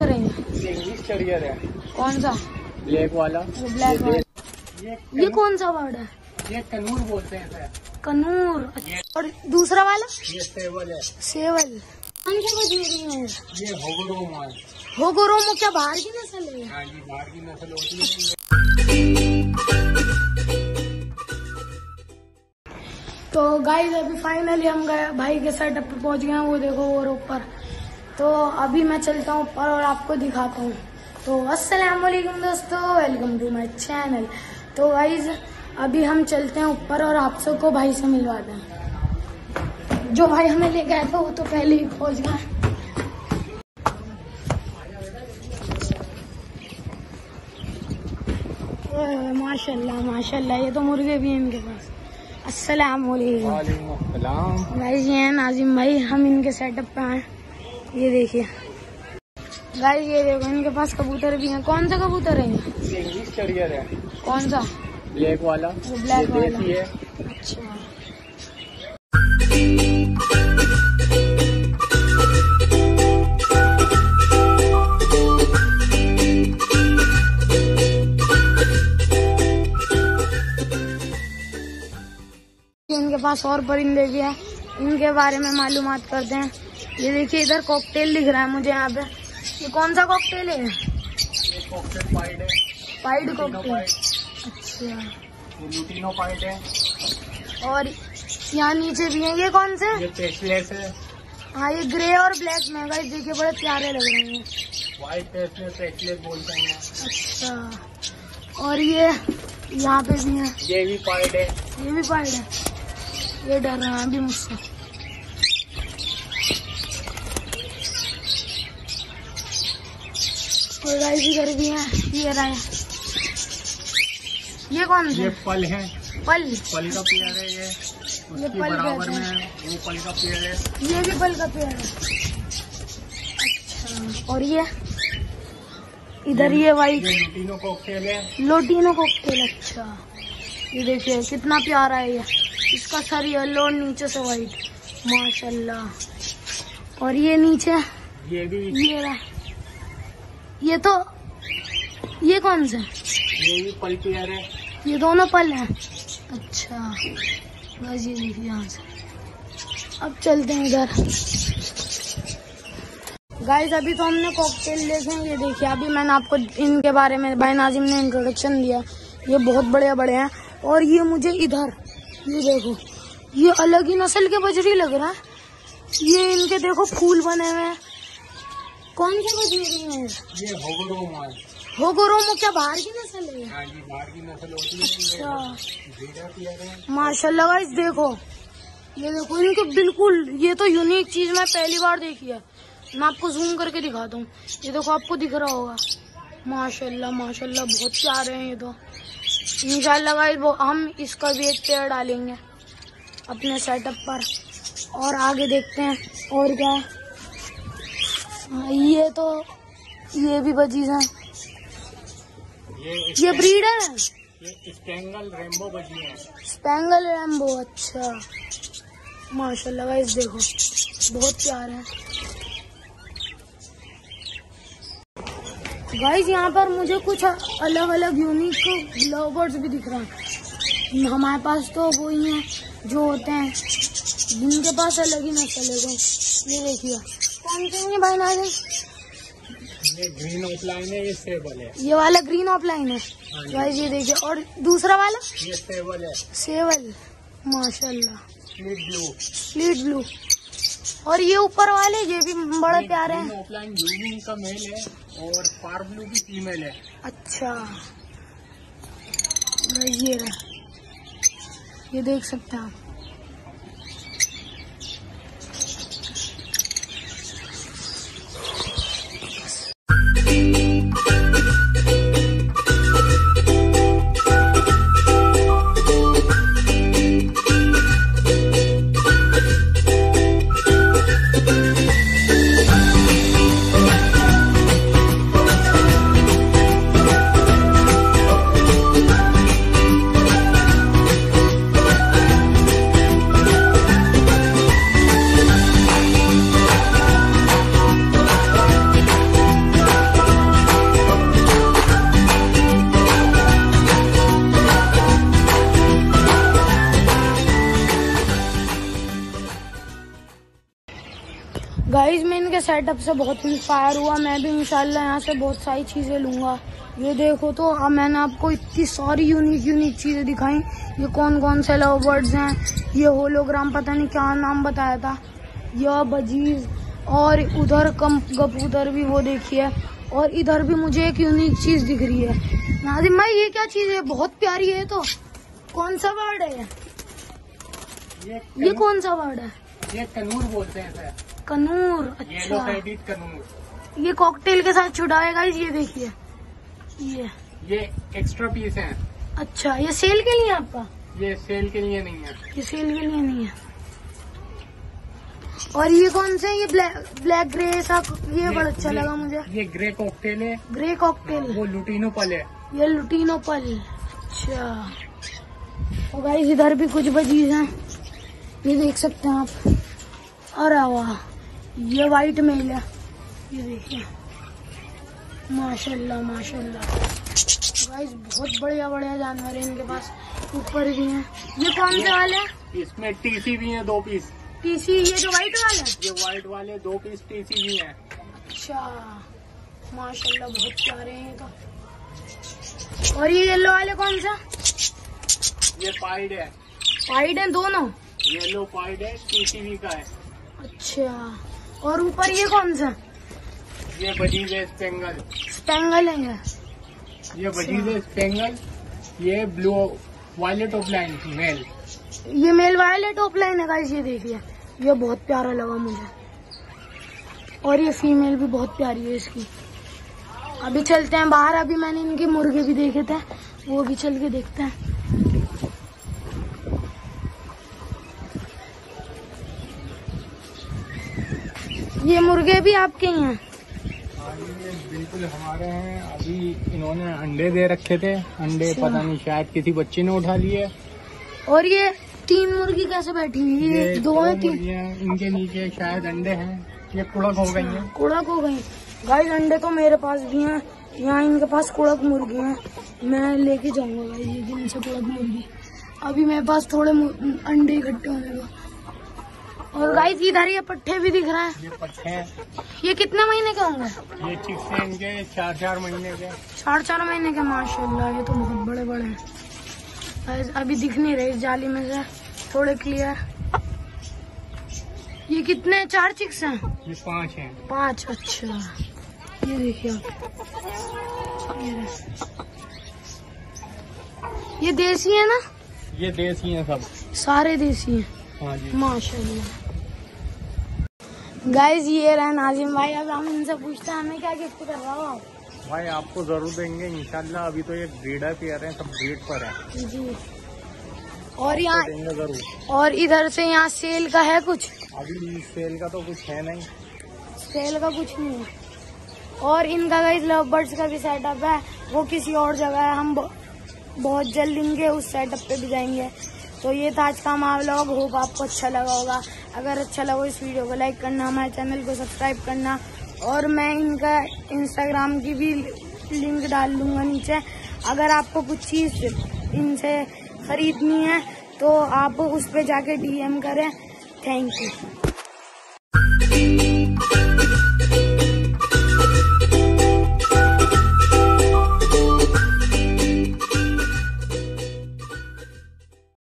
English career है। कौन सा? ब्लैक वाला। ब्लैक वाला। ये कौन सा वर्ड है? ये कनूर बोलते हैं सर। कनूर। और दूसरा वाला? ये सेवल है। सेवल। कौन सा मछली है? ये होगोरोम है। होगोरोम क्या बाहर की नस्ल है? हाँ जी, बाहर की नस्ल होती है। तो गाइस अभी फाइनली हम गए भाई के सेटअप पे पहुंच गए हैं। वो देखो और ऊपर। तो अभी मैं चलता हूँ ऊपर और आपको दिखाता हूँ। तो अस्सलाम वालेकुम दोस्तों, वेलकम टू माय चैनल। तो गाइस अभी हम चलते हैं ऊपर और आप सबको भाई से मिलवाते हैं। जो भाई हमें ले गया था वो तो पहले ही पहुंच गया। माशाल्लाह माशाल्लाह, ये तो मुर्गे भी हैं इनके पास। अस्सलाम वालेकुम गाइस, ये हैं नाजिम भाई। हम इनके सेटअप पे आए। ये देखिए गाइस, ये देखो इनके पास कबूतर भी हैं। कौन सा कबूतर है? ये इंग्लिश करियर है। कौन सा? ब्लैक वाला। ब्लैक वाला है। अच्छा। इनके पास और परिंदे भी हैं, इनके बारे में मालूमात करते हैं। ये देखिए इधर कॉकटेल दिख रहा है मुझे यहाँ पे। ये कौन सा कॉकटेल है? ये कॉकटेल पाइड है। Pied cockatiel. अच्छा। ये लुटिनो पाइड है। और यहाँ नीचे भी है। ये कौन से? ये पेस्टलेस है। हाँ, ये ग्रे और ब्लैक में गाइस देखिए बड़े प्यारे लग रहे हैं। व्हाइट पेस्टलेस बोलते हैं। अच्छा। और ये यहाँ पे भी है। ये भी पाइड है। ये भी पाइड है। ये डर रहा है अभी मुझसे। और गाइस इधर भी है। ये रहे। ये कौन सा? ये पल है। पल का पेयर है। ये उसके पल बराबर में है। वो पल का पेयर है। ये भी पल का पेड़ है। अच्छा। और ये इधर ये वाइट लुटिनो कॉकटेल है। Lutino cockatiel. अच्छा। ये देखिए कितना प्यारा है ये। इसका सर येलो और नीचे से वाइट। माशाल्लाह। और ये नीचे ये भी ये रहा। ये तो ये कौन सा? ये भी पल पेयर है। ये दोनों पल हैं। अच्छा। बस ये देखिए यहाँ से। अब चलते हैं इधर। गाइस अभी तो हमने कॉकटेल देखे हैं। ये देखिए अभी मैंने आपको इनके बारे में भाई नाजिम ने इंट्रोडक्शन दिया। ये बहुत बड़े बड़े हैं। और ये मुझे इधर ये देखो, ये अलग ही नस्ल के बजरी लग रहा है। ये इनके देखो फूल बने हुए हैं। कौन सी बजरी है? ये होगोरोम है। होगोरोम क्या बाहर की नस्ल है? हाँ जी, बाहर की नस्ल होती है। अच्छा। माशाल्लाह गाइस देखो, ये देखो इनके बिल्कुल, ये तो यूनिक चीज मैं पहली बार देखी है। मैं आपको जूम करके दिखाता हूँ। ये देखो आपको दिख रहा होगा। माशाल्लाह माशाल्लाह, बहुत प्यारे हैं ये तो। इंशाल्लाह गाइस हम इसका भी एक पेड़ डालेंगे अपने सेटअप पर। और आगे देखते हैं और क्या है। ये तो ये भी बजीज हैं। ये ब्रीडर है। ये स्पेंगल रेम्बो बजी है। Spangle rainbow. अच्छा। माशाल्लाह गाइस देखो बहुत प्यारे हैं गाइस। यहाँ पर मुझे कुछ अलग अलग यूनिक लव बर्ड्स भी दिख रहे हैं। हमारे पास तो वो ही हैं जो होते हैं, जिनके पास अलग ही नस्ल है। ये देखिए कौन से हैं भाई नाज़िम? ये ग्रीन ऑफलाइन है। ये सेवल है। ये वाला ग्रीन ऑफलाइन है गाइस। ये देखिए। और दूसरा वाला? ये सेवल है। सेवल। माशाल्लाह। Split blue. और ये ऊपर वाले ये भी बड़े प्यारे हैं। ऑफलाइन ब्लू का मेल है और फार ब्लू की फीमेल है। अच्छा। ये रहा, ये देख सकते हैं आप। सेटअप से बहुत इंस्पायर हुआ। मैं भी इंशाल्लाह यहाँ से बहुत सारी चीजें लूंगा। ये देखो तो अब मैंने आपको इतनी सारी यूनिक चीजें दिखाई। ये कौन कौन से लव बर्ड्स हैं, ये होलोग्राम पता नहीं क्या नाम बताया था, यह बजीज, और उधर कबूतर भी वो देखिए, और इधर भी मुझे एक यूनिक चीज दिख रही है। नाजिम भाई ये क्या चीज है, बहुत प्यारी है। तो कौन सा बर्ड है ये कौन सा बर्ड है? ये कनूर बोलते हैं सर। कनूर, येलो अच्छा। Headed conure. ये कॉकटेल के साथ छुड़ाएगा। ये देखिए ये एक्स्ट्रा पीस है। अच्छा, ये सेल के लिए आपका? ये सेल के लिए नहीं है। ये सेल के लिए नहीं है। और ये कौन से? ये ब्लैक ग्रे सा, ये बड़ा अच्छा लगा मुझे। ये ग्रे कॉकटेल है। ग्रे कॉकटेल, वो लुटीनो पल है। ये लुटीनो पल, अच्छा। और गाइस इधर भी कुछ बजीज हैं, ये देख सकते हैं आप। अरे वाह, ये वाइट मेल है, ये देखिए, माशाल्लाह माशाल्लाह। गाइस बहुत बढ़िया जानवर है इनके पास, ऊपर भी हैं। ये कौन से वाले हैं? इसमें टीसी भी है 2 पीस। टीसी, ये जो वाइट वाले हैं? ये वाइट वाले 2 पीस टीसी भी हैं। अच्छा, माशाल्लाह बहुत प्यारे हैं ये तो। और ये येलो वाले कौन सा? ये पाइड है। पाइड है दोनों? येलो पाइड है, टीसीवी का है। अच्छा, और ऊपर ये कौन सा? ये बजीज है स्पेंगल। स्पेंगल है ये बजीज है स्पेंगल। ये ब्लू वायलेट ऑफलाइन मेल। ये मेल वायलेट ऑफलाइन है गाइस, ये देखिए, ये बहुत प्यारा लगा मुझे। और ये फीमेल भी बहुत प्यारी है इसकी। अभी चलते हैं बाहर, अभी मैंने इनके मुर्गे भी देखे थे, वो भी चल के देखते हैं। ये मुर्गे भी आपके ही हैं? हाँ, ये बिल्कुल हमारे हैं। अभी इन्होंने अंडे दे रखे थे, अंडे अच्छा। पता नहीं शायद किसी बच्चे ने उठा लिए। और ये 3 मुर्गी कैसे बैठी हुई? ये 2 है 3? इनके नीचे शायद अंडे हैं, ये कुड़क हो गई हैं। कुड़क हो गई। गाइस अंडे तो मेरे पास भी हैं, यहाँ इनके पास कुड़क मुर्गी हैं, मैं लेके जाऊंगा गाइस ये दिन से कुड़क मुर्गी। अभी मेरे पास थोड़े अंडे इकट्ठे होने को। और गाइस इधर ये पट्टे भी दिख रहे हैं। ये पट्टे हैं। ये कितने महीने के होंगे? ये चिक्स हैं इनके 4-4 महीने के। 4-4 महीने के, माशाल्लाह। ये तो बहुत बड़े बड़े हैं गाइस, अभी दिख नहीं रहे इस जाली में से, थोड़े क्लियर। ये कितने? 4 चिक्स हैं? ये 5 हैं। 5, अच्छा। ये देखिए आप, ये देसी है ना? ये देसी हैं सब, सारे देसी हैं। हाँ जी माशाल्लाह। गाइस ये रहा नाजिम भाई, अब हम इनसे पूछते हैं हमें क्या गिफ्ट कर रहा हो भाई। आपको जरूर देंगे इंशाल्लाह। अभी तो ये ब्रीडर पेयर हैं, सब ब्रीड पर है जी। और यहाँ देंगे जरूर। और इधर से यहाँ सेल का है कुछ? अभी सेल का तो कुछ है नहीं, सेल का कुछ नहीं है। और इनका गाइस लव बर्ड्स का भी सेटअप है, वो किसी और जगह है, हम बहुत जल्द इनके उस सेटअप पे भी जाएंगे। तो ये था आज का हमारा व्लॉग, होप आपको अच्छा लगा होगा। अगर अच्छा लगा इस वीडियो को लाइक करना, हमारे चैनल को सब्सक्राइब करना, और मैं इनका इंस्टाग्राम की भी लिंक डाल दूंगा नीचे। अगर आपको कुछ चीज़ इनसे खरीदनी है तो आप उस पे जाके DM करें। Thank you.